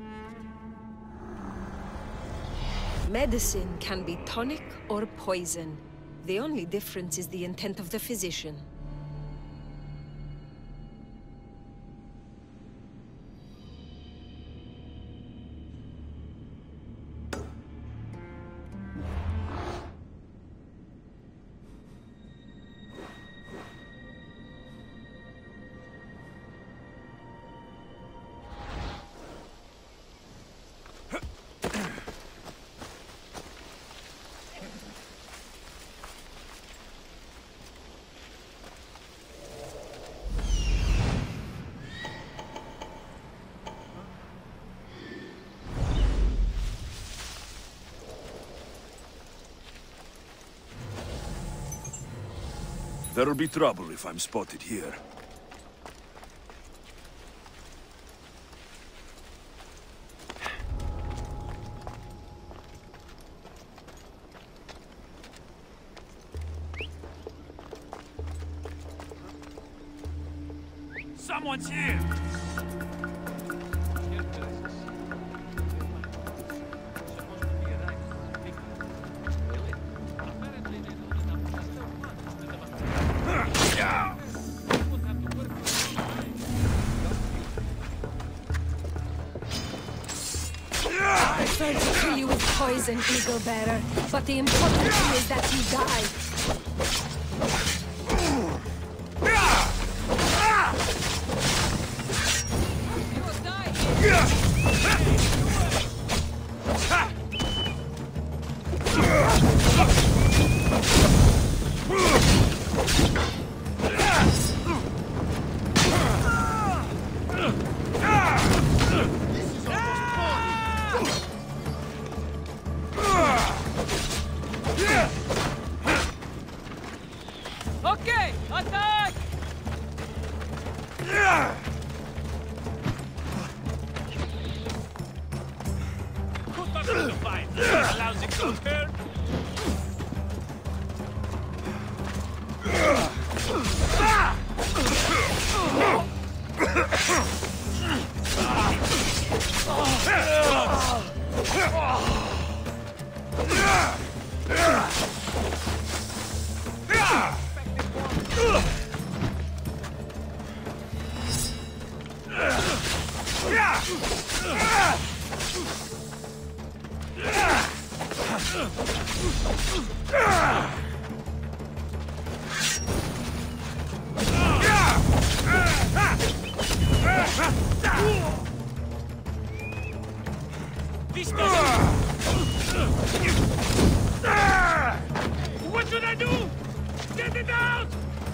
Medicine can be tonic or poison. The only difference is the intent of the physician. There'll be trouble if I'm spotted here. Someone's here! I tried to kill you with poison, Eagle Bearer, but the important thing is that you die. Okay, attack! Put back in the fight. Lousy cooker. What should I do? Get it out!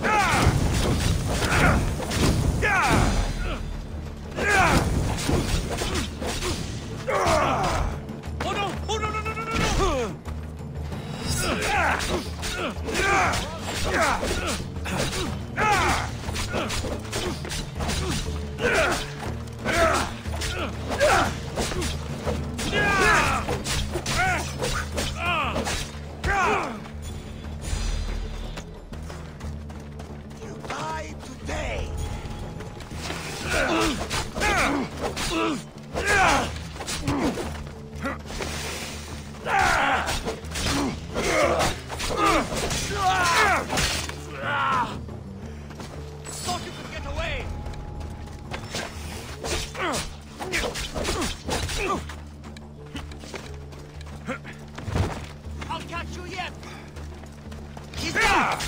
Oh no! Oh no! No! No! No! No! You die today! Thought you could get away! I'll catch you yet! He's down!